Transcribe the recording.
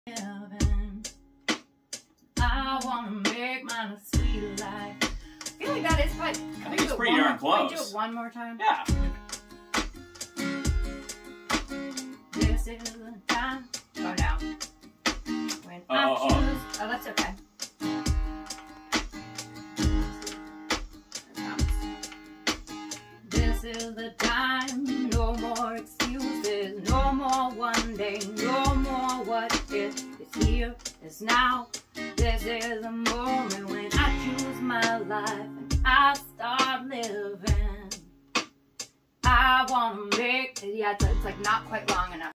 living. I wanna make mine a sweet life. I feel like that is quite. I think it's pretty darn close. Can we do it one more time? Yeah. This is the time. Go down. When I choose. Oh, that's okay. This is the time. No more excuses. No more one day. No more what if. It's here. It's now. This is the moment when I choose my life and I start living. I wanna make. Yeah, it's like not quite long enough.